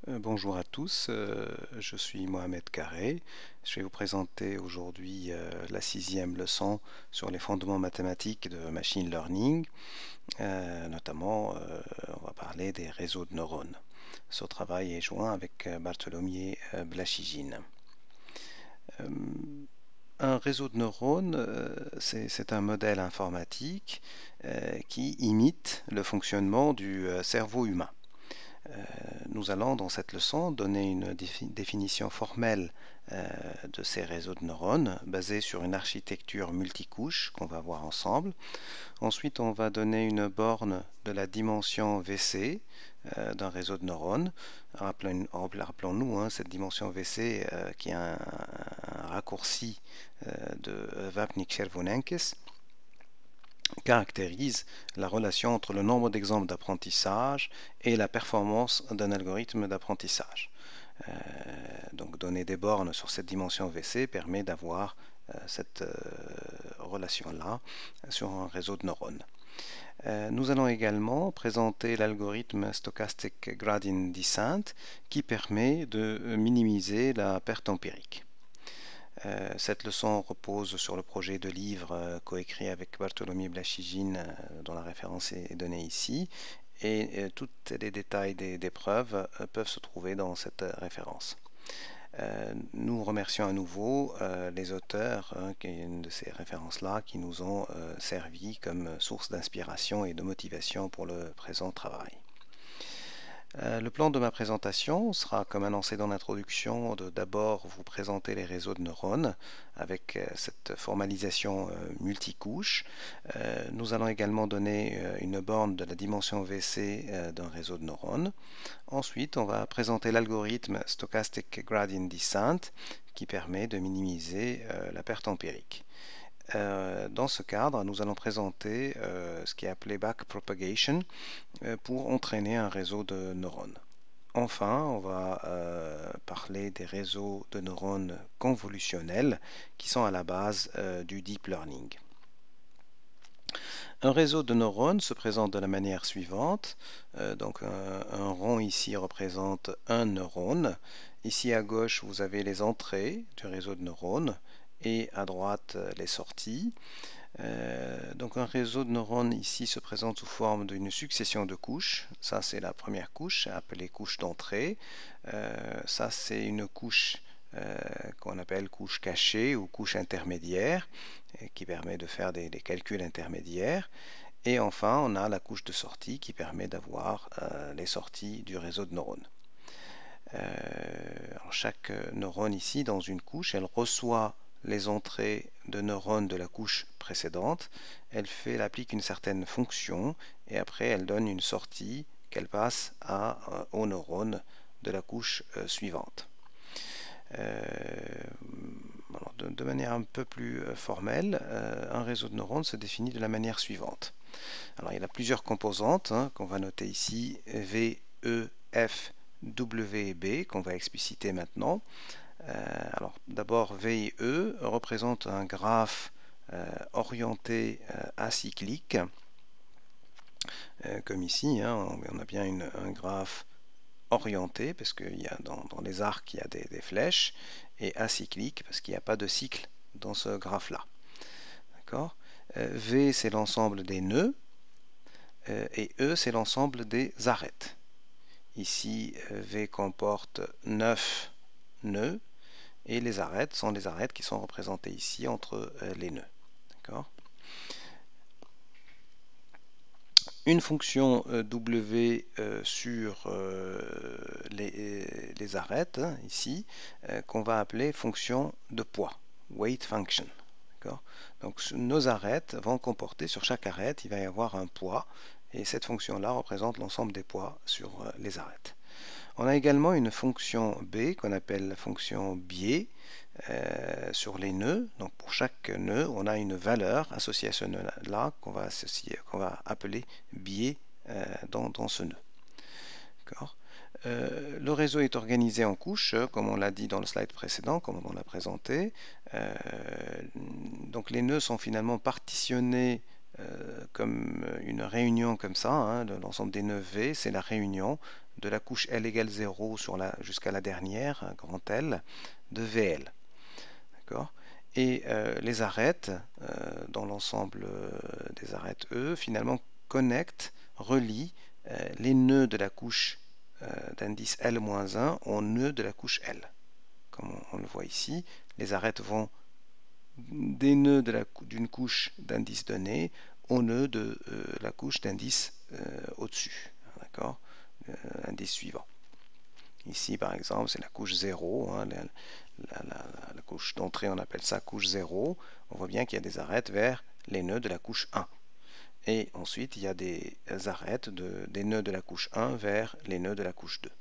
Bonjour à tous, je suis Mohamed Carré. Je vais vous présenter aujourd'hui la sixième leçon sur les fondements mathématiques de machine learning. Notamment, on va parler des réseaux de neurones. Ce travail est joint avec Bartholomew Blachigine. Euh, un réseau de neurones, c'est un modèle informatique qui imite le fonctionnement du cerveau humain. Nous allons dans cette leçon donner une définition formelle de ces réseaux de neurones basée sur une architecture multicouche qu'on va voir ensemble. Ensuite, on va donner une borne de la dimension VC d'un réseau de neurones. Rappelons-nous, cette dimension VC qui est un raccourci de Vapnik-Chervonenkis caractérise la relation entre le nombre d'exemples d'apprentissage et la performance d'un algorithme d'apprentissage. Donc donner des bornes sur cette dimension VC permet d'avoir cette relation-là sur un réseau de neurones. Nous allons également présenter l'algorithme Stochastic Gradient Descent qui permet de minimiser la perte empirique. Cette leçon repose sur le projet de livre coécrit avec Bartholomew Blachigine, dont la référence est donnée ici, et tous les détails des preuves peuvent se trouver dans cette référence. Nous remercions à nouveau les auteurs de ces références-là qui nous ont servi comme source d'inspiration et de motivation pour le présent travail. Le plan de ma présentation sera, comme annoncé dans l'introduction, de d'abord vous présenter les réseaux de neurones avec cette formalisation multicouche. Nous allons également donner une borne de la dimension VC d'un réseau de neurones. Ensuite, on va présenter l'algorithme Stochastic Gradient Descent qui permet de minimiser la perte empirique. Dans ce cadre, nous allons présenter ce qui est appelé backpropagation pour entraîner un réseau de neurones. Enfin, on va parler des réseaux de neurones convolutionnels qui sont à la base du deep learning. Un réseau de neurones se présente de la manière suivante. Donc un rond ici représente un neurone. Ici à gauche, vous avez les entrées du réseau de neurones et à droite les sorties. Donc un réseau de neurones ici se présente sous forme d'une succession de couches. Ça c'est la première couche appelée couche d'entrée. Ça c'est une couche qu'on appelle couche cachée ou couche intermédiaire qui permet de faire des calculs intermédiaires. Et enfin on a la couche de sortie qui permet d'avoir les sorties du réseau de neurones. Chaque neurone ici dans une couche, elle reçoit les entrées de neurones de la couche précédente, elle applique une certaine fonction et après elle donne une sortie qu'elle passe aux neurones de la couche suivante. De manière un peu plus formelle, un réseau de neurones se définit de la manière suivante. Alors il y a plusieurs composantes qu'on va noter ici, V, E, F, W et B qu'on va expliciter maintenant. Alors d'abord V et E représentent un graphe orienté acyclique, comme ici, on a bien un graphe orienté parce qu'il y a dans les arcs il y a des flèches, et acyclique parce qu'il n'y a pas de cycle dans ce graphe-là. D'accord. V c'est l'ensemble des nœuds et E c'est l'ensemble des arêtes. Ici V comporte 9 nœuds et les arêtes sont les arêtes qui sont représentées ici entre les nœuds. D'accord. Une fonction W sur les arêtes, ici, qu'on va appeler fonction de poids, weight function. Donc nos arêtes vont comporter, sur chaque arête, il va y avoir un poids, et cette fonction-là représente l'ensemble des poids sur les arêtes. On a également une fonction B qu'on appelle la fonction biais sur les nœuds. Donc pour chaque nœud, on a une valeur associée à ce nœud-là qu'on va appeler biais dans ce nœud. Le réseau est organisé en couches, comme on l'a dit dans le slide précédent, comme on l'a présenté. Donc les nœuds sont finalement partitionnés comme une réunion comme ça, l'ensemble des nœuds V, c'est la réunion de la couche L égale 0 jusqu'à la dernière, grand L, de VL. D'accord? Et les arêtes, dans l'ensemble des arêtes E, finalement connectent, relient les nœuds de la couche d'indice L-1 aux nœuds de la couche L. Comme on le voit ici, les arêtes vont des nœuds d'une couche d'indice donné aux nœuds de la couche d'indice au-dessus. D'accord? Indice suivant. Ici, par exemple, c'est la couche 0. Hein, la couche d'entrée, on appelle ça couche 0. On voit bien qu'il y a des arêtes vers les nœuds de la couche 1. Et ensuite, il y a des arêtes des nœuds de la couche 1 vers les nœuds de la couche 2.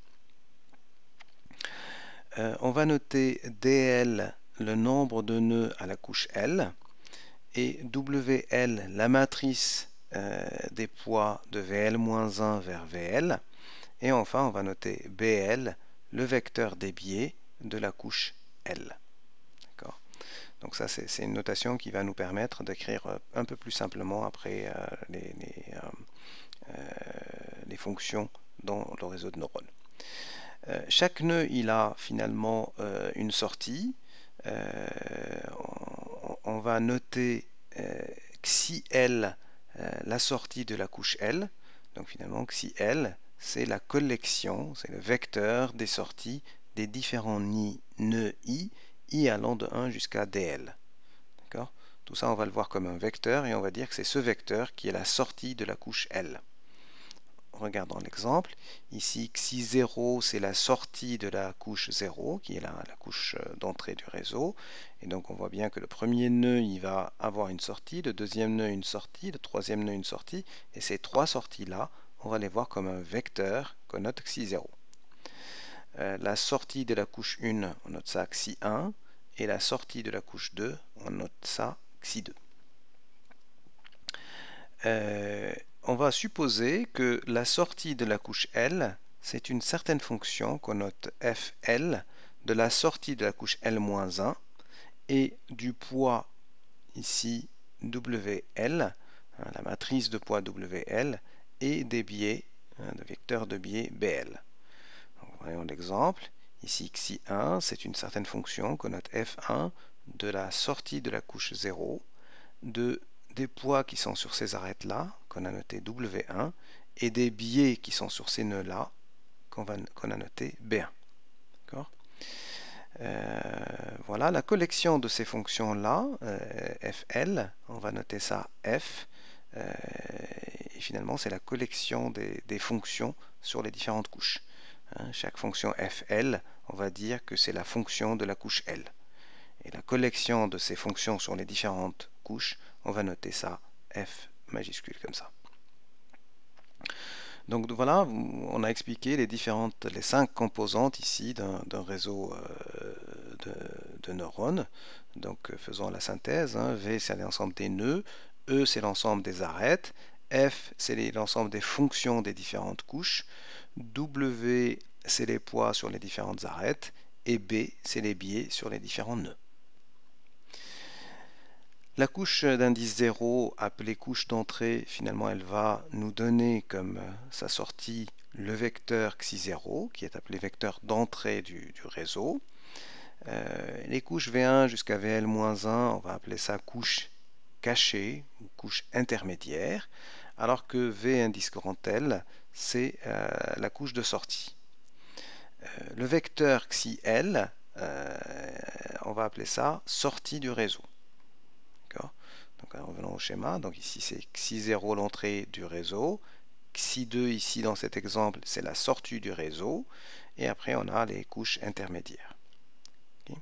On va noter DL, le nombre de nœuds à la couche L, et WL, la matrice des poids de VL-1 vers VL. Et enfin, on va noter BL, le vecteur des biais de la couche L. D'accord ? Donc ça, c'est une notation qui va nous permettre d'écrire un peu plus simplement après les fonctions dans le réseau de neurones. Chaque nœud, il a finalement une sortie. On va noter xi L, la sortie de la couche L. Donc finalement, xi L, c'est la collection, c'est le vecteur des sorties des différents nœuds I allant de 1 jusqu'à DL. D'accord ? Tout ça, on va le voir comme un vecteur et on va dire que c'est ce vecteur qui est la sortie de la couche L. Regardons l'exemple. Ici, xi 0, c'est la sortie de la couche 0, qui est la couche d'entrée du réseau. Et donc, on voit bien que le premier nœud, il va avoir une sortie, le deuxième nœud, une sortie, le troisième nœud, une sortie. Et ces trois sorties-là, on va les voir comme un vecteur qu'on note xi 0. La sortie de la couche 1, on note ça xi 1. Et la sortie de la couche 2, on note ça xi 2. On va supposer que la sortie de la couche L, c'est une certaine fonction qu'on note FL de la sortie de la couche L-1 et du poids ici WL, hein, la matrice de poids WL, et des biais, de vecteurs de biais BL. Donc, voyons l'exemple. Ici, xi1, c'est une certaine fonction qu'on note F1 de la sortie de la couche 0, des poids qui sont sur ces arêtes-là, qu'on a noté W1, et des biais qui sont sur ces nœuds-là, qu'on a noté B1. Voilà, la collection de ces fonctions-là, FL, on va noter ça F, et finalement c'est la collection des fonctions sur les différentes couches. Hein, chaque fonction FL, on va dire que c'est la fonction de la couche L. Et la collection de ces fonctions sur les différentes couches, on va noter ça F majuscule comme ça. Donc voilà, on a expliqué les 5 composantes ici d'un réseau de neurones. Donc faisons la synthèse. Hein. V, c'est l'ensemble des nœuds. E, c'est l'ensemble des arêtes. F, c'est l'ensemble des fonctions des différentes couches. W, c'est les poids sur les différentes arêtes. Et B, c'est les biais sur les différents nœuds. La couche d'indice 0, appelée couche d'entrée, finalement, elle va nous donner comme sa sortie le vecteur xi0, qui est appelé vecteur d'entrée du réseau. Les couches V1 jusqu'à VL-1, on va appeler ça couche cachée ou couche intermédiaire, alors que V indice grand L, c'est la couche de sortie. Le vecteur xi-L, on va appeler ça sortie du réseau. Donc revenons au schéma, donc ici c'est xi0 l'entrée du réseau, xi2 ici dans cet exemple c'est la sortie du réseau, et après on a les couches intermédiaires. Okay.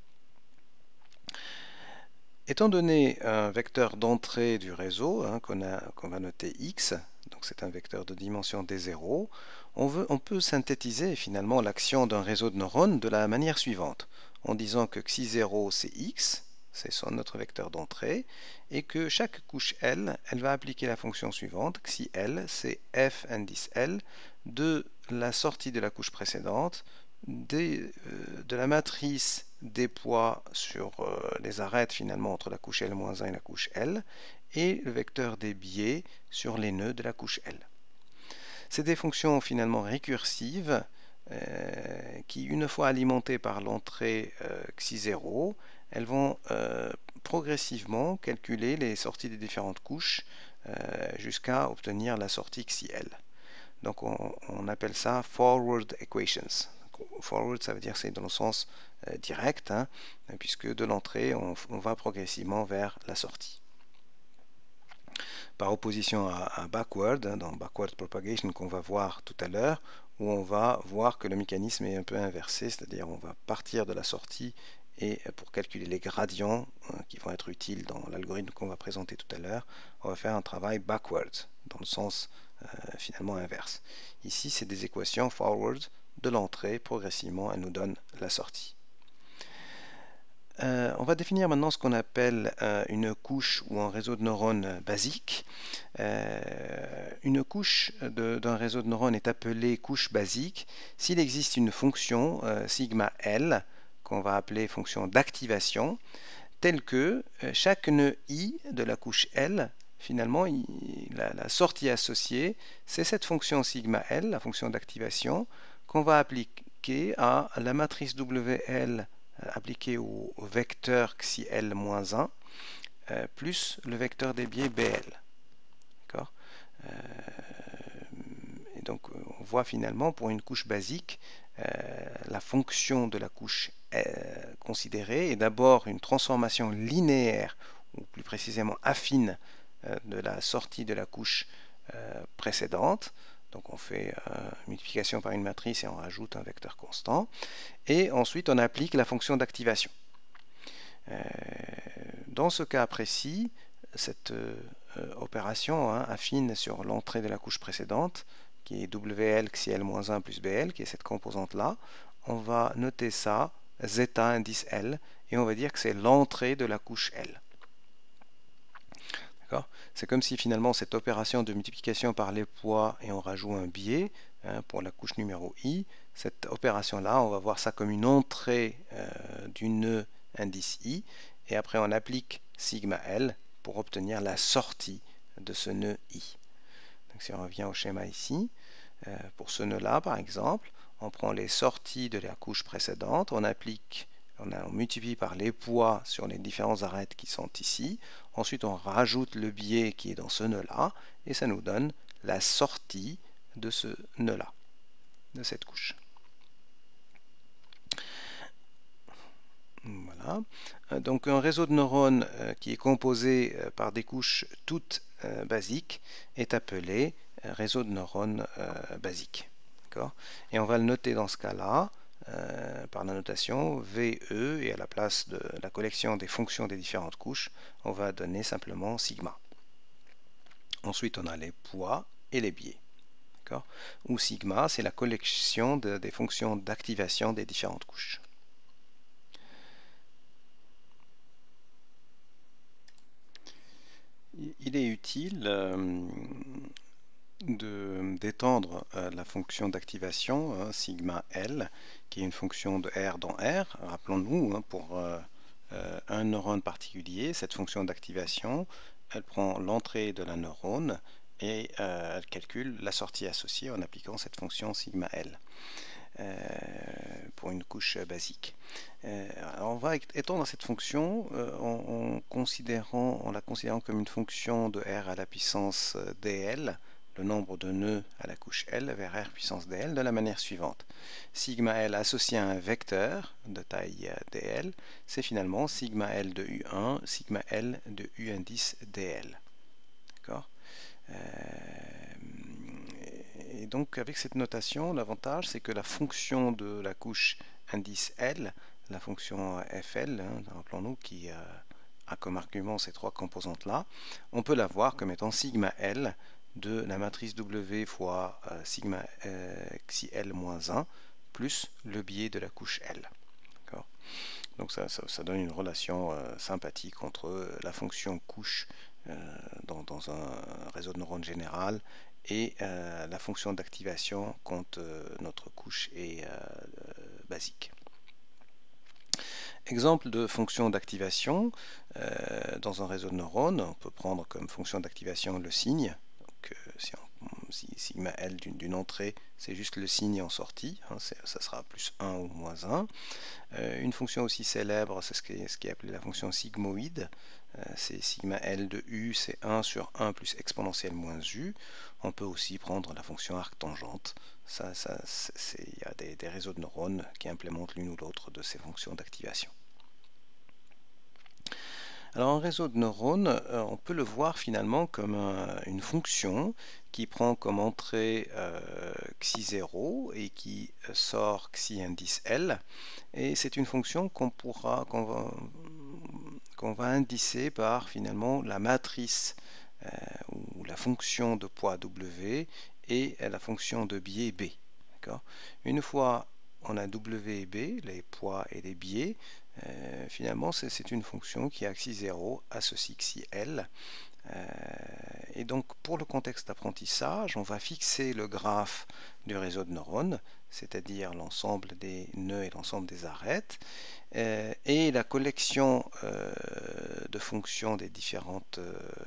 Étant donné un vecteur d'entrée du réseau hein, qu'on va noter x, donc c'est un vecteur de dimension d0, on peut synthétiser finalement l'action d'un réseau de neurones de la manière suivante, en disant que xi0 c'est x, c'est notre vecteur d'entrée, et que chaque couche L, elle va appliquer la fonction suivante, xi L, c'est f indice L, de la sortie de la couche précédente, de la matrice des poids sur les arêtes finalement entre la couche L-1 et la couche L, et le vecteur des biais sur les nœuds de la couche L. C'est des fonctions finalement récursives qui, une fois alimentées par l'entrée xi0, elles vont progressivement calculer les sorties des différentes couches jusqu'à obtenir la sortie xi-l. Donc on appelle ça forward equations. Forward, ça veut dire que c'est dans le sens direct, hein, puisque de l'entrée, on va progressivement vers la sortie. Par opposition à backward, hein, dans backward propagation qu'on va voir tout à l'heure, où on va voir que le mécanisme est un peu inversé, c'est-à-dire on va partir de la sortie et pour calculer les gradients qui vont être utiles dans l'algorithme qu'on va présenter tout à l'heure, on va faire un travail backward, dans le sens finalement inverse. Ici, c'est des équations forward de l'entrée, progressivement, elles nous donnent la sortie. On va définir maintenant ce qu'on appelle une couche ou un réseau de neurones basique. Une couche d'un réseau de neurones est appelée couche basique s'il existe une fonction sigma L qu'on va appeler fonction d'activation, telle que chaque nœud I de la couche L, finalement, la sortie associée, c'est cette fonction sigma L, la fonction d'activation, qu'on va appliquer à la matrice WL appliquée au vecteur xi-l-1 plus le vecteur des biais BL. D'accord. Et donc on voit finalement pour une couche basique, la fonction de la couche considérée est d'abord une transformation linéaire, ou plus précisément affine, de la sortie de la couche précédente. Donc on fait multiplication par une matrice et on rajoute un vecteur constant. Et ensuite on applique la fonction d'activation. Dans ce cas précis, cette opération affine sur l'entrée de la couche précédente, qui est WL xi-l-1 plus BL, qui est cette composante-là, on va noter ça zeta indice L, et on va dire que c'est l'entrée de la couche L. C'est comme si finalement cette opération de multiplication par les poids et on rajoute un biais pour la couche numéro I, cette opération-là, on va voir ça comme une entrée du nœud indice I, et après on applique sigma L pour obtenir la sortie de ce nœud I. Donc si on revient au schéma ici, pour ce nœud-là par exemple, on prend les sorties de la couche précédente, on multiplie par les poids sur les différents arêtes qui sont ici. Ensuite, on rajoute le biais qui est dans ce nœud-là, et ça nous donne la sortie de ce nœud-là, de cette couche. Voilà. Donc un réseau de neurones qui est composé par des couches toutes basiques est appelé réseau de neurones basique. Et on va le noter dans ce cas-là par la notation VE, et à la place de la collection des fonctions des différentes couches, on va donner simplement sigma. Ensuite, on a les poids et les biais. Où sigma, c'est la collection des fonctions d'activation des différentes couches. Il est utile d'étendre la fonction d'activation, sigma L, qui est une fonction de R dans R. Rappelons-nous, pour un neurone particulier, cette fonction d'activation, elle prend l'entrée de la neurone et elle calcule la sortie associée en appliquant cette fonction sigma L. Pour une couche basique. On va étendre cette fonction en la considérant comme une fonction de R à la puissance dl, le nombre de nœuds à la couche L vers R puissance dl, de la manière suivante. Sigma L associé à un vecteur de taille dl, c'est finalement sigma L de U1, sigma L de U indice dl. D'accord. Et donc avec cette notation, l'avantage c'est que la fonction de la couche indice L, la fonction FL, rappelons-nous, qui a comme argument ces trois composantes-là, on peut la voir comme étant sigma L de la matrice W fois sigma xi L-1 plus le biais de la couche L. Donc ça donne une relation sympathique entre la fonction couche dans un réseau de neurones général et la fonction d'activation quand notre couche est basique. Exemple de fonction d'activation dans un réseau de neurones, on peut prendre comme fonction d'activation le signe. Donc, sigma L d'une entrée, c'est juste le signe en sortie, hein, ça sera plus 1 ou moins 1. Une fonction aussi célèbre, c'est ce qui est appelé la fonction sigmoïde. C'est sigma L de U, c'est 1 sur 1 plus exponentielle moins U. On peut aussi prendre la fonction arctangente. Il y a des réseaux de neurones qui implémentent l'une ou l'autre de ces fonctions d'activation. Alors un réseau de neurones, on peut le voir finalement comme une fonction qui prend comme entrée xi0 et qui sort xi indice L. Et c'est une fonction qu'on va indicer par finalement la matrice ou la fonction de poids W et la fonction de biais B. Une fois on a W et B, les poids et les biais, finalement c'est une fonction qui a xi0 associe xi L. Et donc pour le contexte d'apprentissage, on va fixer le graphe du réseau de neurones, c'est-à-dire l'ensemble des nœuds et l'ensemble des arêtes, et la collection de fonctions des différentes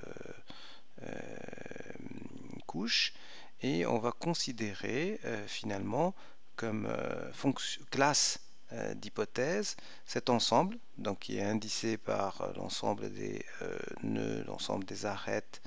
couches, et on va considérer finalement comme classe d'hypothèse cet ensemble, donc qui est indicé par l'ensemble des nœuds, l'ensemble des arêtes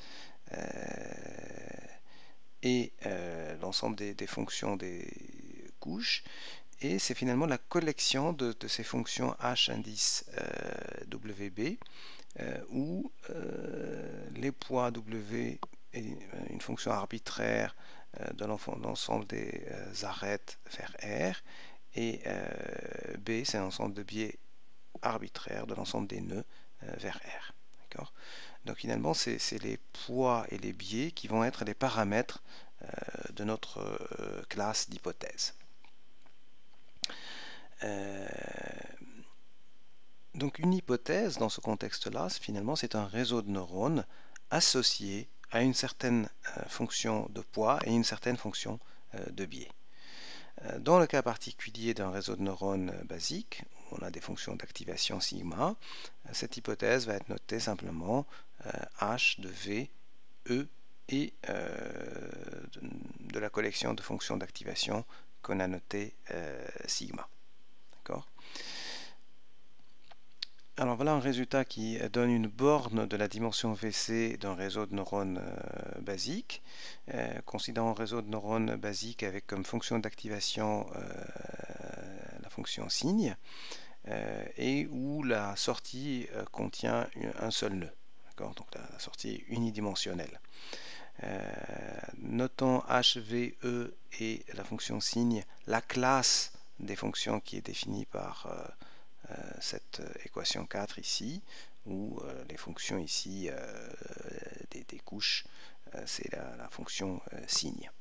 et l'ensemble des fonctions des couches, et c'est finalement la collection de ces fonctions h indice wb où les poids w est une fonction arbitraire de l'ensemble des arêtes vers R, et B c'est un ensemble de biais arbitraire de l'ensemble des nœuds vers R. Donc finalement c'est les poids et les biais qui vont être les paramètres de notre classe d'hypothèse. Donc une hypothèse dans ce contexte-là, finalement c'est un réseau de neurones associé à une certaine fonction de poids et une certaine fonction de biais. Dans le cas particulier d'un réseau de neurones basique, où on a des fonctions d'activation sigma, cette hypothèse va être notée simplement h de v, e et de la collection de fonctions d'activation qu'on a notée sigma. D'accord ? Alors voilà un résultat qui donne une borne de la dimension VC d'un réseau de neurones basique. Considérons un réseau de neurones basique avec comme fonction d'activation la fonction signe, et où la sortie contient un seul nœud. Donc la sortie est unidimensionnelle. Notons HVE et la fonction signe, la classe des fonctions qui est définie par cette équation 4 ici, où les fonctions ici des couches, c'est la fonction signe.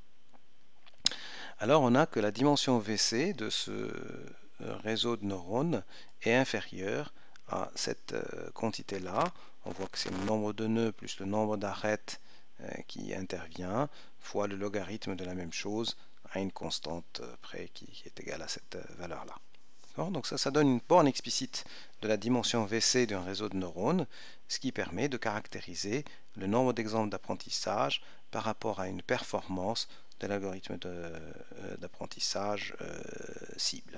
Alors on a que la dimension VC de ce réseau de neurones est inférieure à cette quantité-là. On voit que c'est le nombre de nœuds plus le nombre d'arêtes qui intervient, fois le logarithme de la même chose à une constante près qui est égale à cette valeur-là. Donc ça donne une borne explicite de la dimension VC d'un réseau de neurones, ce qui permet de caractériser le nombre d'exemples d'apprentissage par rapport à une performance de l'algorithme d'apprentissage cible.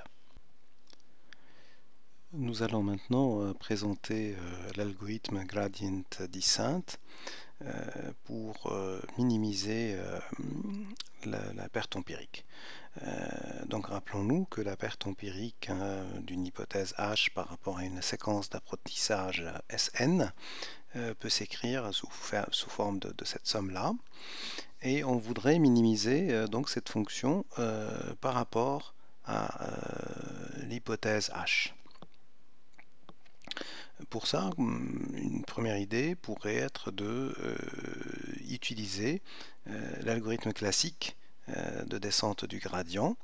Nous allons maintenant présenter l'algorithme gradient descent pour minimiser la perte empirique. Donc rappelons-nous que la perte empirique d'une hypothèse H par rapport à une séquence d'apprentissage Sn peut s'écrire sous forme de cette somme-là, et on voudrait minimiser donc cette fonction par rapport à l'hypothèse H. Pour ça, une première idée pourrait être de utiliser l'algorithme classique de descente du gradient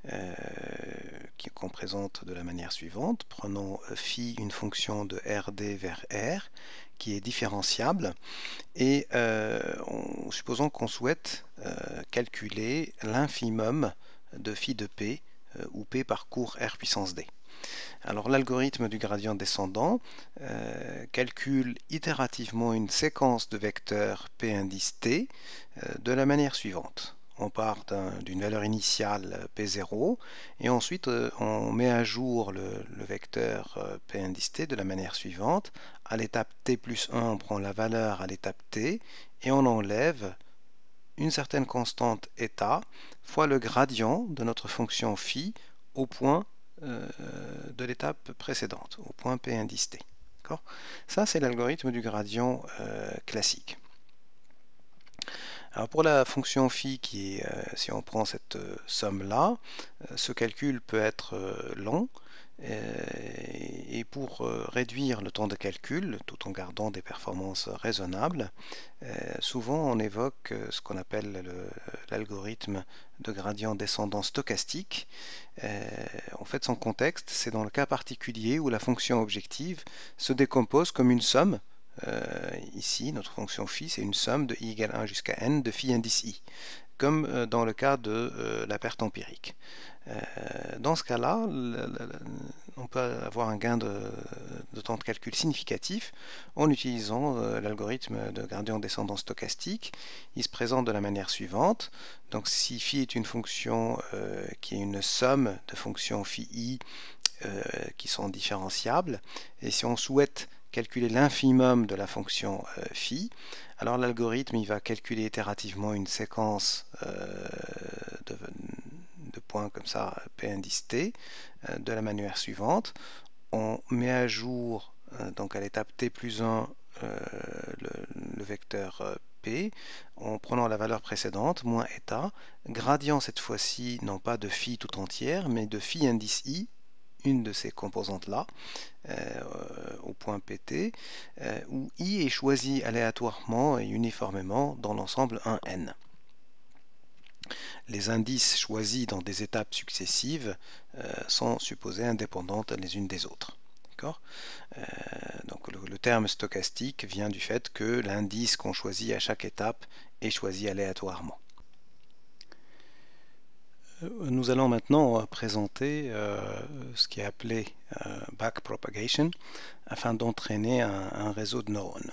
qu'on présente de la manière suivante. Prenons phi, une fonction de Rd vers R qui est différenciable, et supposons qu'on souhaite calculer l'infimum de phi de p, où p parcourt R puissance d. Alors l'algorithme du gradient descendant calcule itérativement une séquence de vecteurs p indice t de la manière suivante. On part d'une valeur initiale P0 et ensuite on met à jour le vecteur P indice T de la manière suivante. À l'étape T plus 1, on prend la valeur à l'étape T et on enlève une certaine constante eta fois le gradient de notre fonction phi au point de l'étape précédente, au point P indice T. Ça, c'est l'algorithme du gradient classique. Alors pour la fonction phi, qui est, si on prend cette somme-là, ce calcul peut être long, et pour réduire le temps de calcul, tout en gardant des performances raisonnables, souvent on évoque ce qu'on appelle l'algorithme de gradient descendant stochastique. En fait, son contexte, c'est dans le cas particulier où la fonction objective se décompose comme une somme. Ici, notre fonction phi, c'est une somme de i égale 1 jusqu'à n de phi indice i, comme dans le cas de la perte empirique. Dans ce cas-là, on peut avoir un gain de temps de calcul significatif en utilisant l'algorithme de gradient descendant stochastique. Il se présente de la manière suivante. Donc si phi est une fonction qui est une somme de fonctions phi i qui sont différenciables, et si on souhaite calculer l'infimum de la fonction phi, alors l'algorithme il va calculer itérativement une séquence de points comme ça, P indice T, de la manière suivante. On met à jour, donc à l'étape T plus 1, le vecteur P, en prenant la valeur précédente, moins eta, gradient cette fois-ci, non pas de phi tout entière, mais de phi indice i, une de ces composantes-là, au point pt, où i est choisi aléatoirement et uniformément dans l'ensemble 1n. Les indices choisis dans des étapes successives sont supposés indépendantes les unes des autres. Donc le terme stochastique vient du fait que l'indice qu'on choisit à chaque étape est choisi aléatoirement. Nous allons maintenant présenter ce qui est appelé backpropagation afin d'entraîner un réseau de neurones.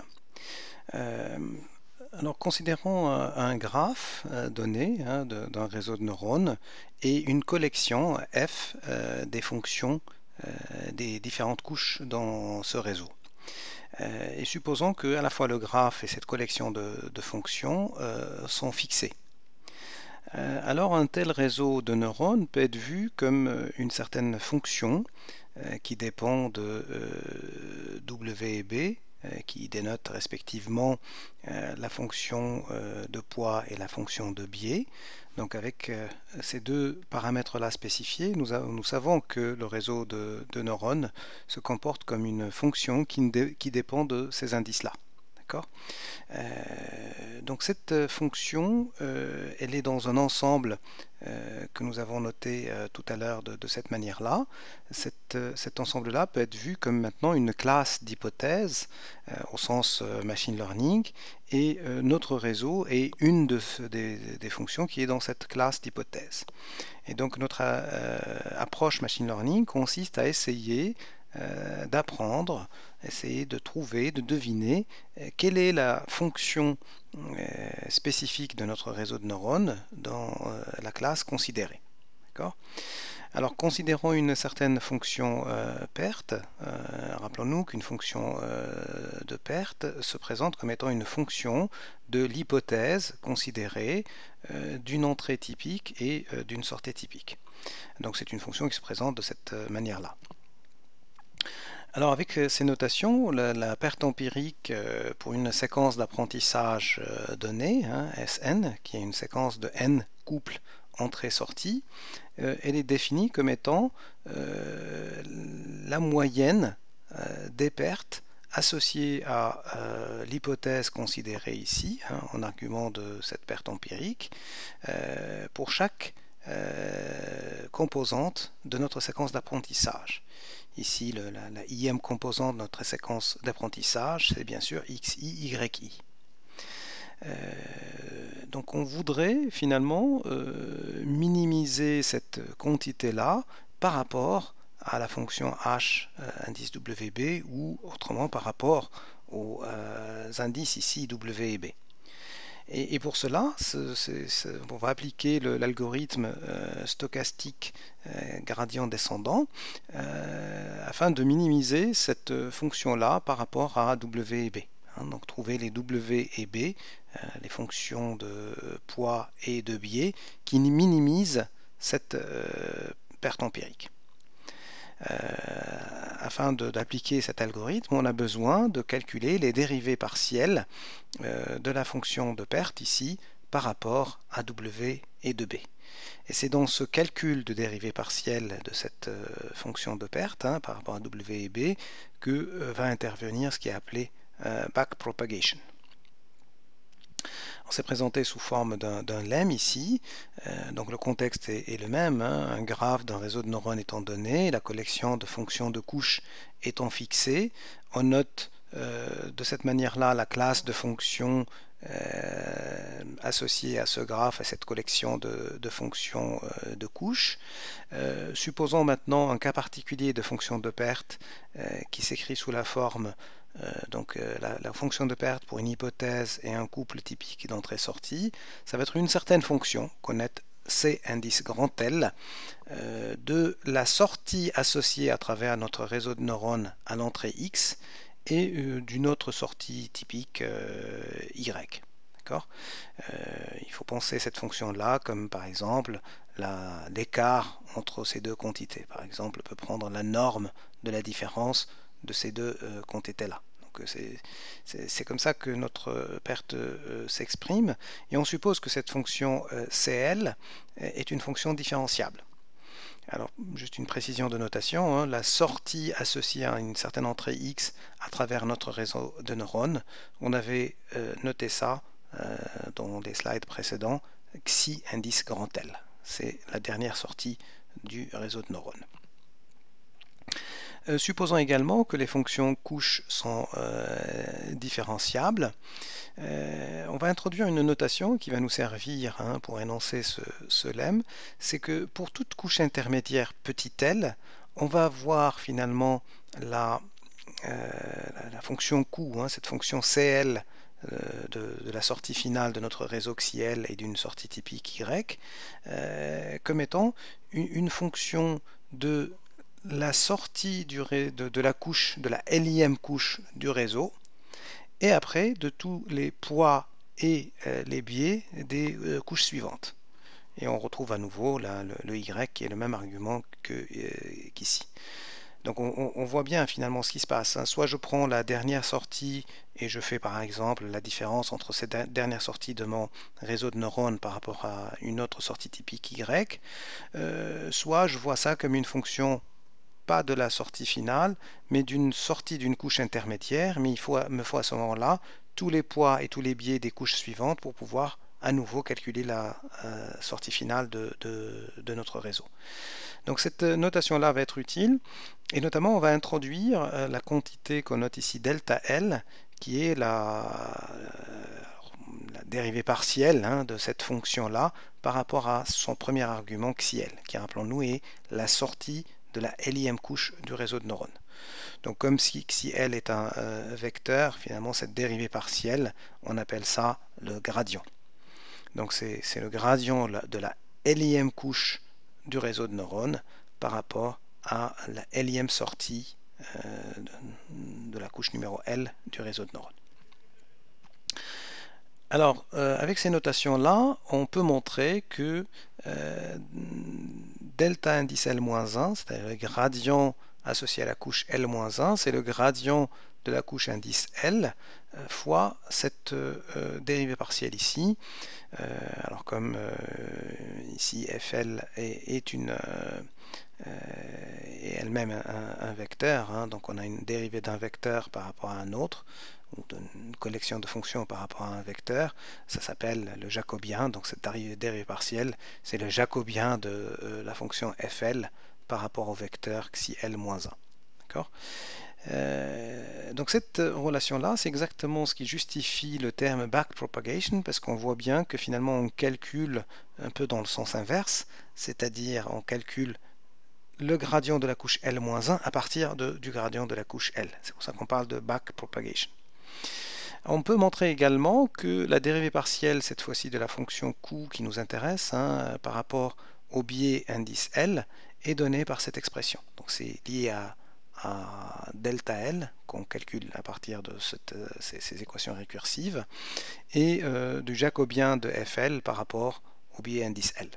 Alors considérons un graphe donné d'un réseau de neurones et une collection f des fonctions des différentes couches dans ce réseau. Et supposons que à la fois le graphe et cette collection de fonctions sont fixés. Alors un tel réseau de neurones peut être vu comme une certaine fonction qui dépend de W et B, qui dénotent respectivement la fonction de poids et la fonction de biais. Donc avec ces deux paramètres-là spécifiés, nous savons que le réseau de neurones se comporte comme une fonction qui dépend de ces indices-là. Donc cette fonction, elle est dans un ensemble que nous avons noté tout à l'heure de cette manière-là. Cet ensemble-là peut être vu comme maintenant une classe d'hypothèses au sens machine learning, et notre réseau est une des fonctions qui est dans cette classe d'hypothèses. Et donc notre approche machine learning consiste à essayer d'apprendre, essayer de trouver, de deviner quelle est la fonction spécifique de notre réseau de neurones dans la classe considérée. Alors considérons une certaine fonction perte. Rappelons-nous qu'une fonction de perte se présente comme étant une fonction de l'hypothèse considérée d'une entrée typique et d'une sortie typique. Donc c'est une fonction qui se présente de cette manière-là. Alors avec ces notations, la perte empirique pour une séquence d'apprentissage donnée, Sn, qui est une séquence de n couples entrée-sortie, elle est définie comme étant la moyenne des pertes associées à l'hypothèse considérée ici, en argument de cette perte empirique, pour chaque composante de notre séquence d'apprentissage. Ici, la ième composante de notre séquence d'apprentissage, c'est bien sûr xi, yi. Donc on voudrait finalement minimiser cette quantité-là par rapport à la fonction h indice WB ou autrement par rapport aux indices ici W et B. Et pour cela, on va appliquer l'algorithme stochastique gradient descendant afin de minimiser cette fonction-là par rapport à W et B. Donc trouver les W et B, les fonctions de poids et de biais, qui minimisent cette perte empirique. Afin d'appliquer cet algorithme, on a besoin de calculer les dérivées partielles de la fonction de perte ici par rapport à W et de B. Et c'est dans ce calcul de dérivée partielle de cette fonction de perte par rapport à W et B que va intervenir ce qui est appelé backpropagation. On s'est présenté sous forme d'un lemme ici, donc le contexte est le même, un graphe d'un réseau de neurones étant donné, la collection de fonctions de couches étant fixée. On note de cette manière-là la classe de fonctions associée à ce graphe, à cette collection de fonctions de couches. Supposons maintenant un cas particulier de fonction de perte qui s'écrit sous la forme la fonction de perte pour une hypothèse et un couple typique d'entrée-sortie, ça va être une certaine fonction, connaître C indice grand L, de la sortie associée à travers notre réseau de neurones à l'entrée X et d'une autre sortie typique Y. Il faut penser cette fonction-là comme par exemple l'écart entre ces deux quantités. Par exemple, on peut prendre la norme de la différence de ces deux quantités-là. C'est comme ça que notre perte s'exprime et on suppose que cette fonction CL est une fonction différenciable. Alors, juste une précision de notation, la sortie associée à une certaine entrée X à travers notre réseau de neurones, on avait noté ça dans les slides précédents, Xi indice grand L. C'est la dernière sortie du réseau de neurones. Supposons également que les fonctions couches sont différenciables. On va introduire une notation qui va nous servir pour énoncer ce lemme. C'est que pour toute couche intermédiaire petit l, on va avoir finalement la fonction coût, cette fonction CL de la sortie finale de notre réseau XIL et d'une sortie typique Y, comme étant une fonction de la sortie de la couche, de la Lième couche du réseau, et après de tous les poids et les biais des couches suivantes. Et on retrouve à nouveau là, le Y qui est le même argument qu'ici. Donc on voit bien finalement ce qui se passe. Soit je prends la dernière sortie et je fais par exemple la différence entre cette dernière sortie de mon réseau de neurones par rapport à une autre sortie typique Y, soit je vois ça comme une fonction pas de la sortie finale, mais d'une sortie d'une couche intermédiaire, mais me faut à ce moment-là tous les poids et tous les biais des couches suivantes pour pouvoir à nouveau calculer la sortie finale de notre réseau. Donc cette notation-là va être utile, et notamment on va introduire la quantité qu'on note ici delta L, qui est la dérivée partielle de cette fonction-là par rapport à son premier argument XL, qui rappelons-nous est la sortie de la Lième couche du réseau de neurones. Donc comme si L est un vecteur, finalement cette dérivée partielle, on appelle ça le gradient. Donc c'est le gradient de la Lième couche du réseau de neurones par rapport à la Lième sortie de la couche numéro L du réseau de neurones. Alors, avec ces notations-là, on peut montrer que delta indice L-1, c'est-à-dire le gradient associé à la couche L-1, c'est le gradient de la couche indice L fois cette dérivée partielle ici. Alors comme ici Fl est elle-même un vecteur, donc on a une dérivée d'un vecteur par rapport à un autre, ou d'une collection de fonctions par rapport à un vecteur, ça s'appelle le jacobien. Donc cette dérivée partielle, c'est le jacobien de la fonction Fl par rapport au vecteur xi L-1. D'accord ? Donc cette relation-là, c'est exactement ce qui justifie le terme backpropagation, parce qu'on voit bien que finalement on calcule un peu dans le sens inverse, c'est-à-dire on calcule le gradient de la couche L-1 à partir du gradient de la couche L. C'est pour ça qu'on parle de backpropagation. On peut montrer également que la dérivée partielle, cette fois-ci de la fonction coût qui nous intéresse, par rapport au biais indice L, est donnée par cette expression. Donc c'est lié à delta L, qu'on calcule à partir de ces équations récursives, et du jacobien de FL par rapport au biais indice L.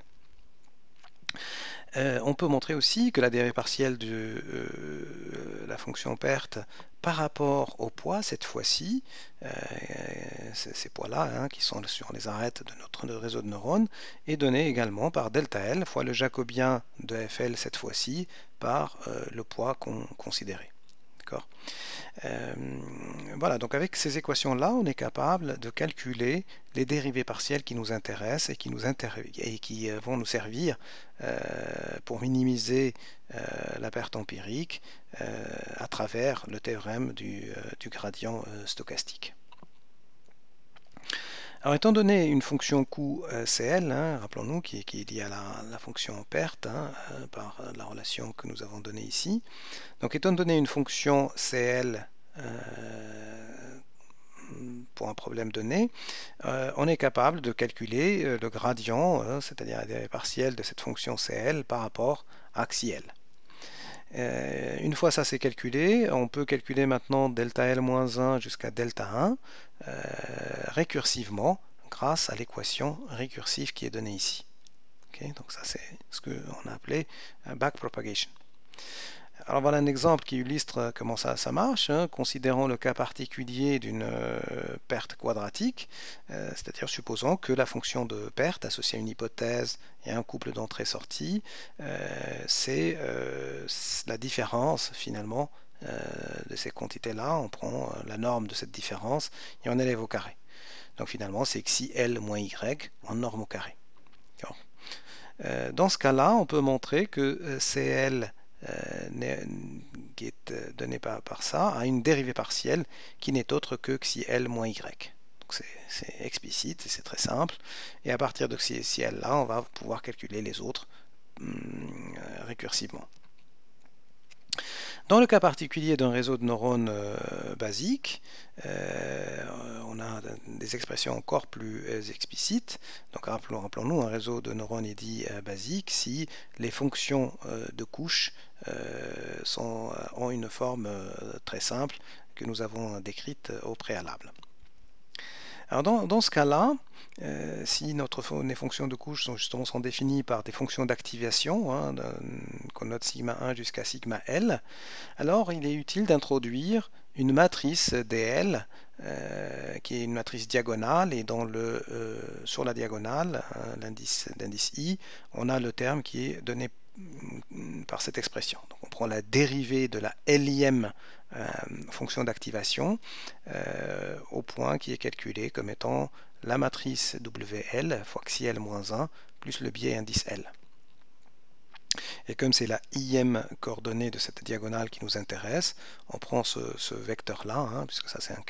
On peut montrer aussi que la dérivée partielle de la fonction perte par rapport au poids, cette fois-ci, ces poids-là, qui sont sur les arêtes de notre réseau de neurones, est donnée également par delta L fois le jacobien de FL, cette fois-ci, par le poids considéré. D'accord ? Voilà, donc avec ces équations-là, on est capable de calculer les dérivées partielles qui nous intéressent et qui vont nous servir pour minimiser la perte empirique à travers le théorème du gradient stochastique. Alors, étant donné une fonction coût CL, rappelons-nous, qui est liée à la fonction perte par la relation que nous avons donnée ici, donc étant donné une fonction CL pour un problème donné, on est capable de calculer le gradient, c'est-à-dire la dérivée partielle de cette fonction CL par rapport à xi L. Une fois ça c'est calculé, on peut calculer maintenant delta L-1 jusqu'à delta 1 récursivement grâce à l'équation récursive qui est donnée ici. Okay, donc ça c'est ce qu'on a appelé backpropagation. Alors voilà un exemple qui illustre comment ça marche, considérons le cas particulier d'une perte quadratique, c'est-à-dire supposons que la fonction de perte associée à une hypothèse et à un couple d'entrée-sortie, c'est la différence finalement de ces quantités-là. On prend la norme de cette différence et on élève au carré. Donc finalement c'est xi L moins y en norme au carré. Dans ce cas-là, on peut montrer que CL qui est donné par ça a une dérivée partielle qui n'est autre que xi L moins y. Donc c'est explicite, c'est très simple. Et à partir de xi L là, on va pouvoir calculer les autres récursivement. Dans le cas particulier d'un réseau de neurones basique, on a des expressions encore plus explicites. Donc rappelons-nous, un réseau de neurones est dit basique si les fonctions de couche ont une forme très simple que nous avons décrite au préalable. Alors dans ce cas-là, si les fonctions de couche sont définies par des fonctions d'activation, qu'on note sigma 1 jusqu'à sigma L, alors il est utile d'introduire une matrice DL qui est une matrice diagonale et sur la diagonale, l'indice I, on a le terme qui est donné par cette expression. Donc on prend la dérivée de la Lième fonction d'activation au point qui est calculé comme étant la matrice WL fois xi L-1 plus le biais indice L. Et comme c'est la ième coordonnée de cette diagonale qui nous intéresse, on prend ce vecteur-là, puisque ça c'est un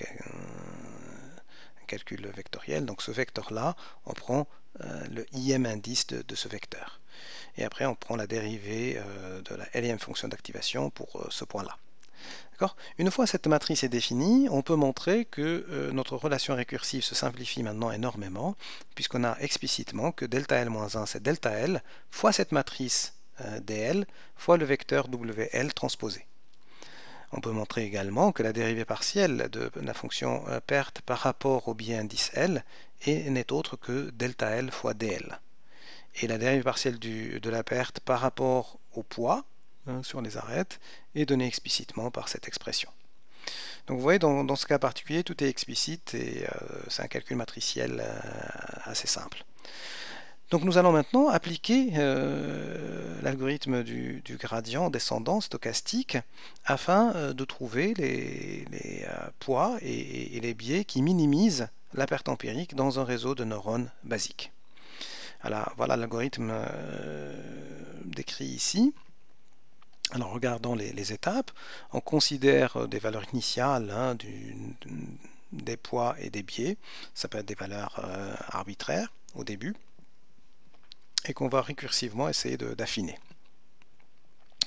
calcul vectoriel, donc ce vecteur-là, on prend le ième indice de ce vecteur. Et après, on prend la dérivée de la Lième fonction d'activation pour ce point-là. Une fois cette matrice est définie, on peut montrer que notre relation récursive se simplifie maintenant énormément, puisqu'on a explicitement que delta L-1 c'est delta L fois cette matrice dl fois le vecteur wl transposé. On peut montrer également que la dérivée partielle de la fonction perte par rapport au biais indice L n'est autre que delta L fois dl. Et la dérivée partielle de la perte par rapport au poids sur les arêtes est donnée explicitement par cette expression. Donc vous voyez, dans ce cas particulier, tout est explicite et c'est un calcul matriciel assez simple. Donc nous allons maintenant appliquer l'algorithme du gradient descendant stochastique afin de trouver les poids et les biais qui minimisent la perte empirique dans un réseau de neurones basiques. Alors, voilà l'algorithme décrit ici. Alors regardons les étapes. On considère des valeurs initiales des poids et des biais. Ça peut être des valeurs arbitraires au début et qu'on va récursivement essayer d'affiner.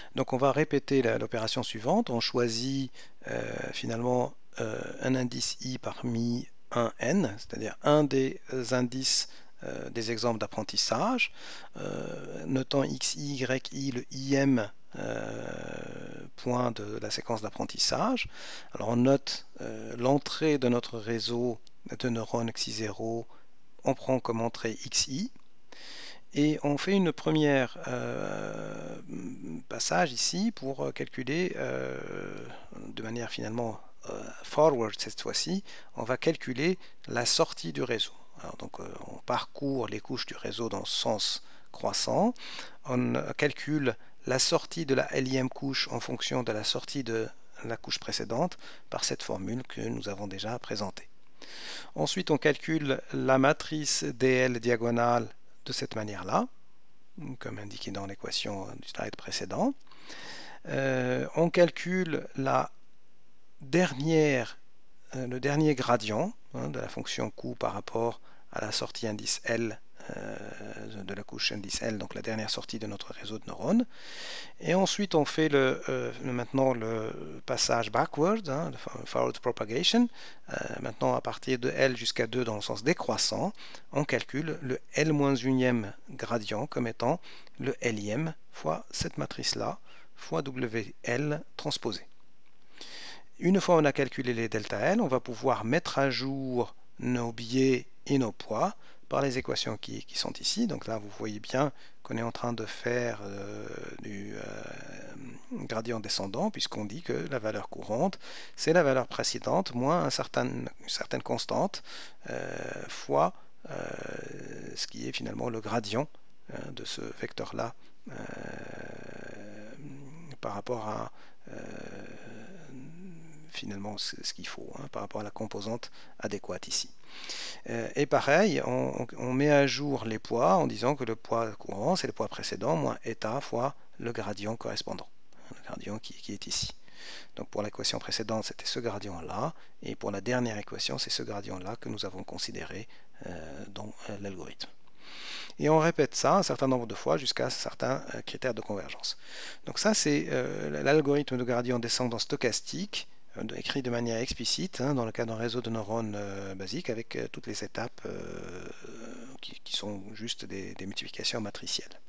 Donc on va répéter l'opération suivante. On choisit finalement un indice i parmi un n, c'est-à-dire un des indices des exemples d'apprentissage, notant xi, yi, le im point de la séquence d'apprentissage. Alors on note l'entrée de notre réseau de neurones xi0, on prend comme entrée xi, et on fait une première passage ici pour calculer de manière finalement forward cette fois-ci, on va calculer la sortie du réseau. Alors donc on parcourt les couches du réseau dans le sens croissant, on calcule la sortie de la Lième couche en fonction de la sortie de la couche précédente par cette formule que nous avons déjà présentée. Ensuite, on calcule la matrice DL diagonale de cette manière-là, comme indiqué dans l'équation du slide précédent. On calcule le dernier gradient de la fonction Q par rapport à la sortie indice L de la couche indice L, donc la dernière sortie de notre réseau de neurones. Et ensuite, on fait maintenant le passage backward, le forward propagation. Maintenant, à partir de L jusqu'à 2 dans le sens décroissant, on calcule le L-1e gradient comme étant le Liem fois cette matrice-là, fois WL transposé. Une fois on a calculé les delta L, on va pouvoir mettre à jour nos biais et nos poids par les équations qui sont ici. Donc là, vous voyez bien qu'on est en train de faire du gradient descendant, puisqu'on dit que la valeur courante, c'est la valeur précédente moins une certaine constante fois ce qui est finalement le gradient de ce vecteur-là par rapport à finalement ce qu'il faut, par rapport à la composante adéquate ici. Et pareil, on met à jour les poids en disant que le poids courant, c'est le poids précédent moins eta fois le gradient correspondant, le gradient qui est ici. Donc pour l'équation précédente, c'était ce gradient-là, et pour la dernière équation, c'est ce gradient-là que nous avons considéré dans l'algorithme. Et on répète ça un certain nombre de fois jusqu'à certains critères de convergence. Donc ça, c'est l'algorithme de gradient descendant stochastique, écrit de manière explicite dans le cas d'un réseau de neurones basique avec toutes les étapes qui sont juste des multiplications matricielles.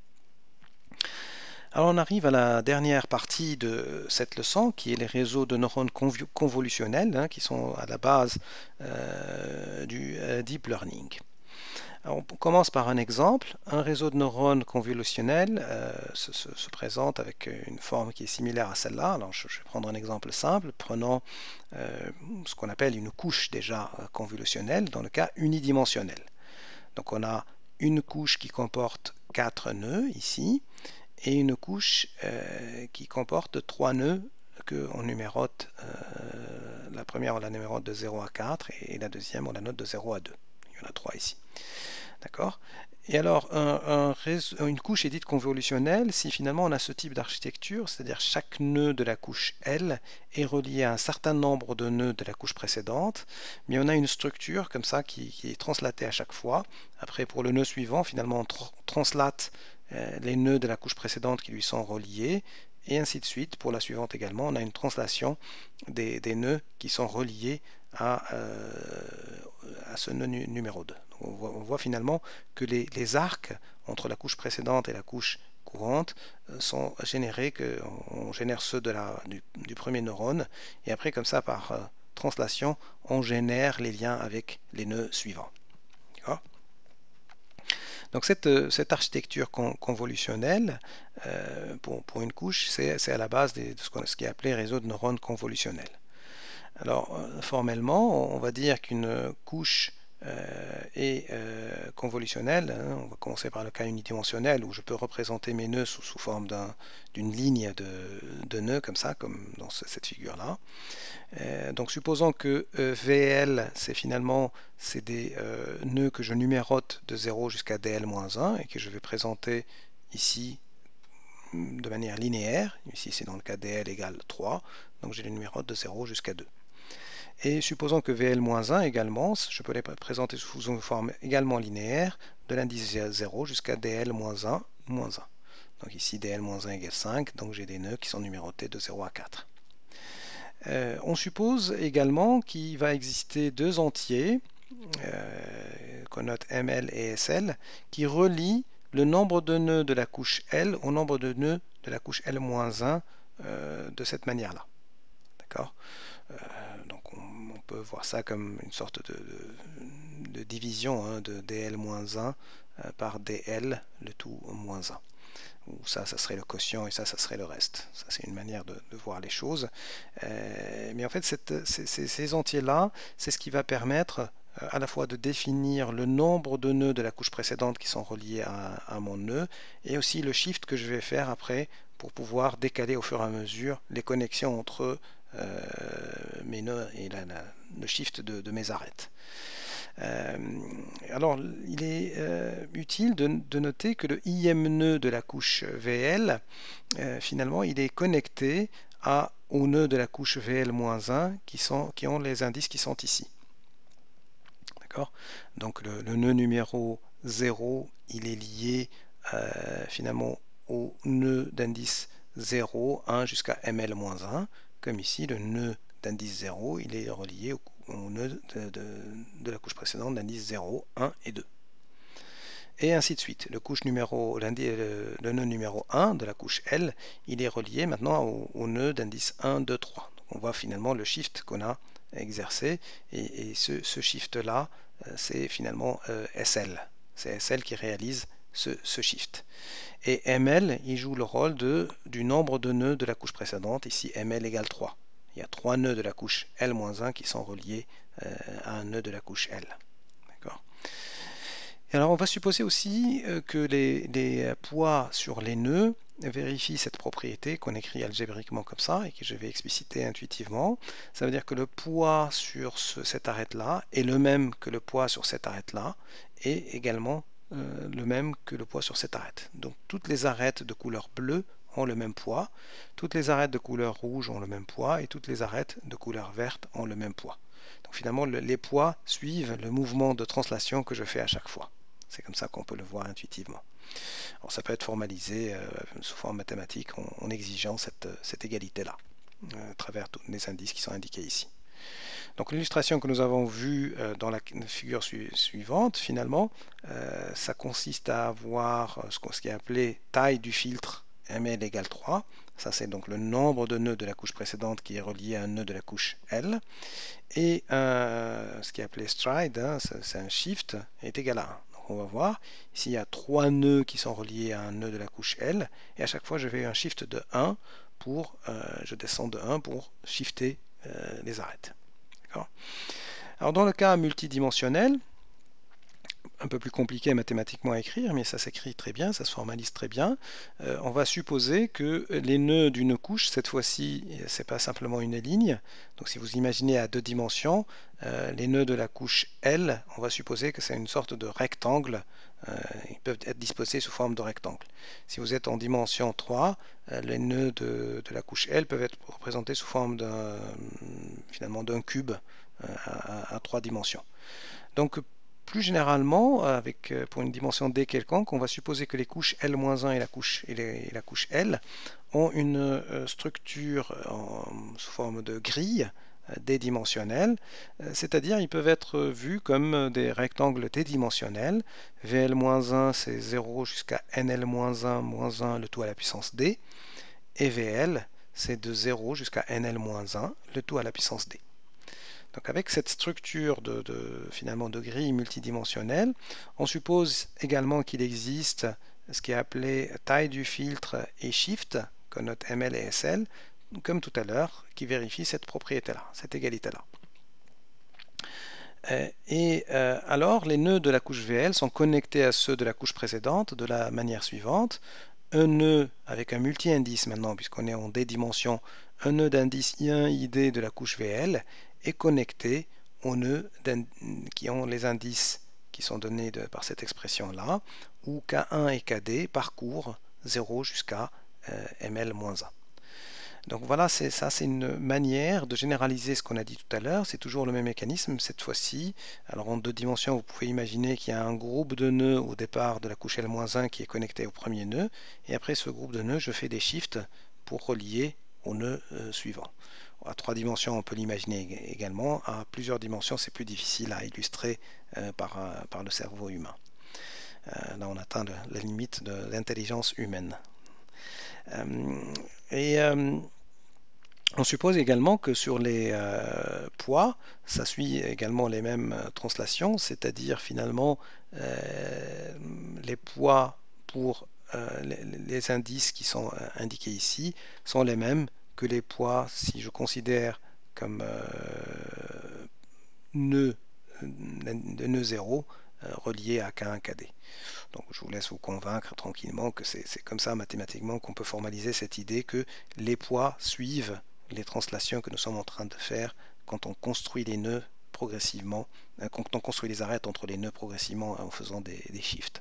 Alors on arrive à la dernière partie de cette leçon qui est les réseaux de neurones convolutionnels qui sont à la base du deep learning. Alors, on commence par un exemple. Un réseau de neurones convolutionnels se présente avec une forme qui est similaire à celle-là. Alors, je vais prendre un exemple simple. Prenons ce qu'on appelle une couche déjà convolutionnelle, dans le cas unidimensionnel. Donc, on a une couche qui comporte 4 nœuds ici, et une couche qui comporte 3 nœuds qu'on numérote. La première, on la numérote de 0 à 4, et la deuxième, on la note de 0 à 2. Il y en a 3 ici. D'accord? Et alors, une couche est dite convolutionnelle si finalement on a ce type d'architecture, c'est-à-dire chaque nœud de la couche L est relié à un certain nombre de nœuds de la couche précédente, mais on a une structure comme ça qui est translatée à chaque fois. Après, pour le nœud suivant, finalement, on translate les nœuds de la couche précédente qui lui sont reliés, et ainsi de suite. Pour la suivante également, on a une translation des nœuds qui sont reliés à ce nœud numéro 2. On voit finalement que les arcs entre la couche précédente et la couche courante sont générés, on génère ceux du premier neurone, et après comme ça par translation on génère les liens avec les nœuds suivants. Donc cette architecture convolutionnelle pour une couche, c'est à la base de ce qui est appelé réseau de neurones convolutionnels. Alors formellement, on va dire qu'une couche est convolutionnelle. On va commencer par le cas unidimensionnel où je peux représenter mes nœuds sous forme d'une ligne de nœuds comme ça, comme dans cette figure-là. Donc supposons que VL, c'est des nœuds que je numérote de 0 jusqu'à DL-1 et que je vais présenter ici de manière linéaire. Ici c'est dans le cas DL égale 3, donc j'ai les numérotes de 0 jusqu'à 2. Et supposons que VL-1 également, je peux les présenter sous une forme également linéaire de l'indice 0 jusqu'à DL-1, -1. Donc ici dl-1 égale 5, donc j'ai des nœuds qui sont numérotés de 0 à 4. On suppose également qu'il va exister deux entiers, qu'on note ML et SL, qui relient le nombre de nœuds de la couche L au nombre de nœuds de la couche L-1 de cette manière-là. D'accord ? Donc on peut voir ça comme une sorte de division de dl-1 par dl, le tout moins 1. Ou ça serait le quotient et ça serait le reste. Ça, c'est une manière de voir les choses. Mais en fait, ces entiers-là, c'est ce qui va permettre à la fois de définir le nombre de nœuds de la couche précédente qui sont reliés à mon nœud, et aussi le shift que je vais faire après pour pouvoir décaler au fur et à mesure les connexions entre mes nœuds et le shift de mes arêtes. Alors, il est utile de noter que le ième nœud de la couche VL, finalement, il est connecté aux nœuds de la couche VL-1 qui ont les indices qui sont ici. D'accord ? Donc, le nœud numéro 0, il est lié finalement au nœud d'indice 0, 1 jusqu'à ML-1, comme ici, le nœud d'indice 0, il est relié au nœud de la couche précédente d'indice 0, 1 et 2. Et ainsi de suite. Le nœud numéro 1 de la couche L, il est relié maintenant au nœud d'indice 1, 2, 3. Donc on voit finalement le shift qu'on a exercé, et ce shift-là, c'est finalement SL. C'est SL qui réalise ce shift. Et ML, il joue le rôle du nombre de nœuds de la couche précédente. Ici, ML égale 3. Il y a 3 nœuds de la couche L-1 qui sont reliés à un nœud de la couche L. D'accord ? Et alors, on va supposer aussi que les poids sur les nœuds vérifient cette propriété qu'on écrit algébriquement comme ça et que je vais expliciter intuitivement. Ça veut dire que le poids sur cette arête-là est le même que le poids sur cette arête-là, et également le même que le poids sur cette arête. Donc toutes les arêtes de couleur bleue ont le même poids, toutes les arêtes de couleur rouge ont le même poids, et toutes les arêtes de couleur verte ont le même poids. Donc finalement, les poids suivent le mouvement de translation que je fais à chaque fois. C'est comme ça qu'on peut le voir intuitivement. Alors ça peut être formalisé sous forme mathématique en exigeant cette égalité-là, à travers tous les indices qui sont indiqués ici. Donc l'illustration que nous avons vue dans la figure suivante, finalement, ça consiste à avoir ce qui est appelé taille du filtre ML égale 3. Ça, c'est donc le nombre de nœuds de la couche précédente qui est relié à un nœud de la couche L. Et ce qui est appelé stride, c'est un shift, est égal à 1. Donc on va voir, ici il y a 3 nœuds qui sont reliés à un nœud de la couche L, et à chaque fois je fais un shift de 1 je descends de 1 pour shifter les arêtes. Alors dans le cas multidimensionnel, un peu plus compliqué mathématiquement à écrire, mais ça s'écrit très bien, ça se formalise très bien. On va supposer que les nœuds d'une couche, cette fois-ci, c'est pas simplement une ligne. Donc si vous imaginez à 2 dimensions, les nœuds de la couche L, on va supposer que c'est une sorte de rectangle. Ils peuvent être disposés sous forme de rectangle. Si vous êtes en dimension 3, les nœuds de la couche L peuvent être représentés sous forme finalement d'un cube à 3 dimensions. Donc plus généralement, pour une dimension D quelconque, on va supposer que les couches L-1 et la couche L ont une structure sous forme de grille D-dimensionnelle, c'est-à-dire ils peuvent être vus comme des rectangles D-dimensionnels. VL-1 c'est 0 jusqu'à NL-1 moins 1, le tout à la puissance D, et VL c'est de 0 jusqu'à NL-1, le tout à la puissance D. Donc avec cette structure finalement de grille multidimensionnelle, on suppose également qu'il existe ce qui est appelé taille du filtre et shift, qu'on note ML et SL, comme tout à l'heure, qui vérifie cette propriété-là, cette égalité-là. Alors, les nœuds de la couche VL sont connectés à ceux de la couche précédente de la manière suivante. Un nœud avec un multi-indice maintenant, puisqu'on est en D dimensions, un nœud d'indice I1, ID de la couche VL est connecté aux nœuds qui ont les indices qui sont donnés par cette expression-là, où K1 et KD parcourent 0 jusqu'à ML-1. Donc voilà, c'est une manière de généraliser ce qu'on a dit tout à l'heure. C'est toujours le même mécanisme cette fois-ci. Alors en deux dimensions, vous pouvez imaginer qu'il y a un groupe de nœuds au départ de la couche L-1 qui est connecté au premier nœud. Et après ce groupe de nœuds, je fais des shifts pour relier au nœud suivant. À trois dimensions, on peut l'imaginer également. À plusieurs dimensions, c'est plus difficile à illustrer par le cerveau humain. Là, on atteint la limite de l'intelligence humaine. Et on suppose également que sur les poids, ça suit également les mêmes translations, c'est-à-dire finalement les poids pour les indices qui sont indiqués ici sont les mêmes que les poids si je considère comme nœud, de nœud 0 relié à K1, KD. Donc je vous laisse vous convaincre tranquillement que c'est comme ça mathématiquement qu'on peut formaliser cette idée que les poids suivent les translations que nous sommes en train de faire quand on construit les nœuds progressivement, quand on construit les arêtes entre les nœuds progressivement en faisant des shifts.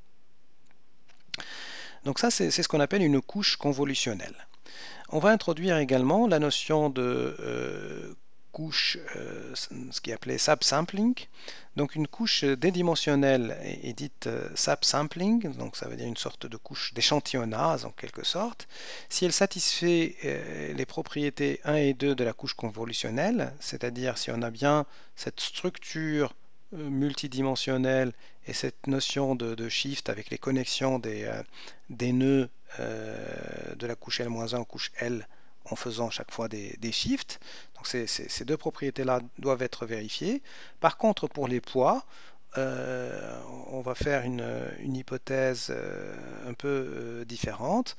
Donc ça, c'est ce qu'on appelle une couche convolutionnelle. On va introduire également la notion de couche, ce qui est appelé subsampling. Donc une couche dédimensionnelle est dite subsampling, donc ça veut dire une sorte de couche d'échantillonnage en quelque sorte. Si elle satisfait les propriétés 1 et 2 de la couche convolutionnelle, c'est-à-dire si on a bien cette structure multidimensionnelle et cette notion de shift avec les connexions des nœuds de la couche L-1 aux couches L en faisant chaque fois des shifts. Donc ces deux propriétés-là doivent être vérifiées. Par contre, pour les poids, on va faire une hypothèse un peu différente.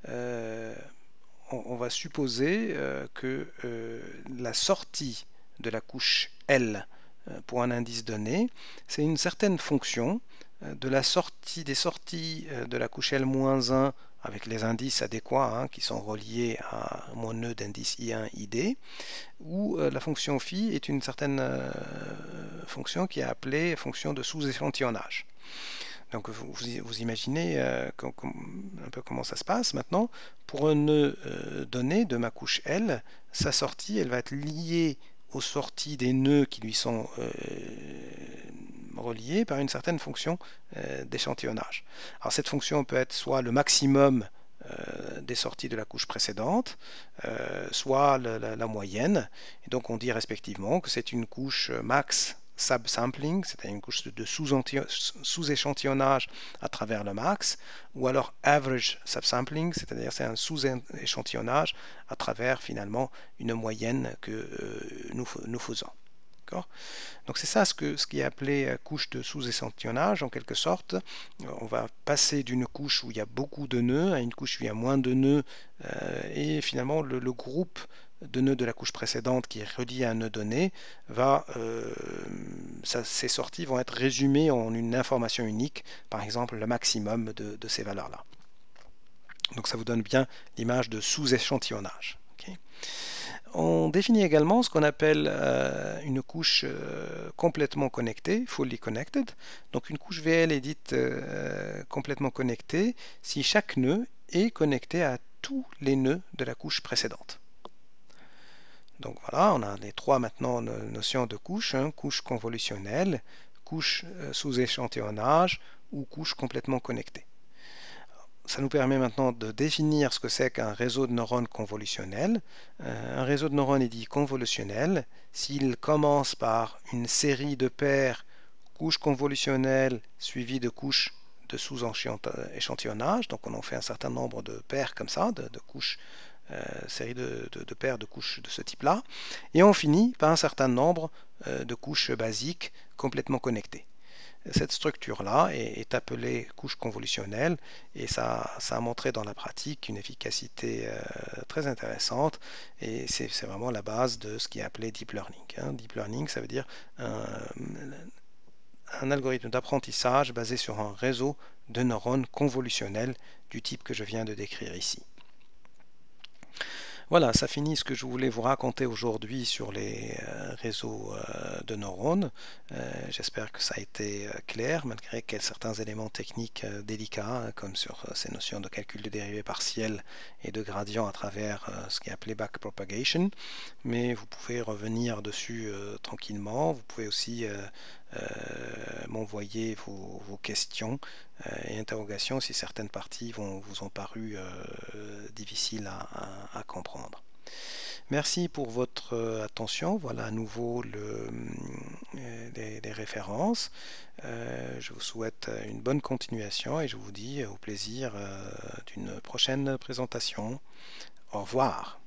On va supposer que la sortie de la couche L pour un indice donné, c'est une certaine fonction de la sortie des sorties de la couche L-1 avec les indices adéquats qui sont reliés à mon nœud d'indice I1, ID, où la fonction phi est une certaine fonction qui est appelée fonction de sous-échantillonnage. Donc vous imaginez un peu comment ça se passe maintenant. Pour un nœud donné de ma couche L, sa sortie elle va être liée aux sorties des nœuds qui lui sont reliés par une certaine fonction d'échantillonnage. Alors cette fonction peut être soit le maximum des sorties de la couche précédente, soit la moyenne. Et donc on dit respectivement que c'est une couche max subsampling, c'est-à-dire une couche de sous-échantillonnage à travers le max, ou alors average subsampling, c'est-à-dire c'est un sous-échantillonnage à travers finalement une moyenne que nous faisons. Donc c'est ça ce qui est appelé couche de sous-échantillonnage en quelque sorte. On va passer d'une couche où il y a beaucoup de nœuds à une couche où il y a moins de nœuds et finalement le groupe de nœuds de la couche précédente qui est relié à un nœud donné ces sorties vont être résumées en une information unique, par exemple le maximum de ces valeurs-là. Donc ça vous donne bien l'image de sous-échantillonnage. Okay. On définit également ce qu'on appelle une couche complètement connectée, fully connected. Donc une couche VL est dite complètement connectée si chaque nœud est connecté à tous les nœuds de la couche précédente. Donc voilà, on a les trois maintenant notions de couches, couche convolutionnelle, couche sous échantillonnage ou couche complètement connectée. Ça nous permet maintenant de définir ce que c'est qu'un réseau de neurones convolutionnel. Un réseau de neurones est dit convolutionnel s'il commence par une série de paires couches convolutionnelles suivies de couches de sous-échantillonnage. Donc on en fait un certain nombre de paires comme ça, de couches, série de paires de couches de ce type-là. Et on finit par un certain nombre de couches basiques complètement connectées. Cette structure-là est appelée couche convolutionnelle et ça a montré dans la pratique une efficacité très intéressante et c'est vraiment la base de ce qui est appelé deep learning. Deep learning, ça veut dire un algorithme d'apprentissage basé sur un réseau de neurones convolutionnels du type que je viens de décrire ici. Voilà, ça finit ce que je voulais vous raconter aujourd'hui sur les réseaux de neurones. J'espère que ça a été clair, malgré qu'il y ait certains éléments techniques délicats, comme sur ces notions de calcul de dérivés partiels et de gradients à travers ce qui est appelé backpropagation. Mais vous pouvez revenir dessus tranquillement. Vous pouvez aussi m'envoyer vos questions et interrogations si certaines parties vous ont paru difficiles à comprendre. Merci pour votre attention. Voilà à nouveau les références. Je vous souhaite une bonne continuation et je vous dis au plaisir d'une prochaine présentation. Au revoir.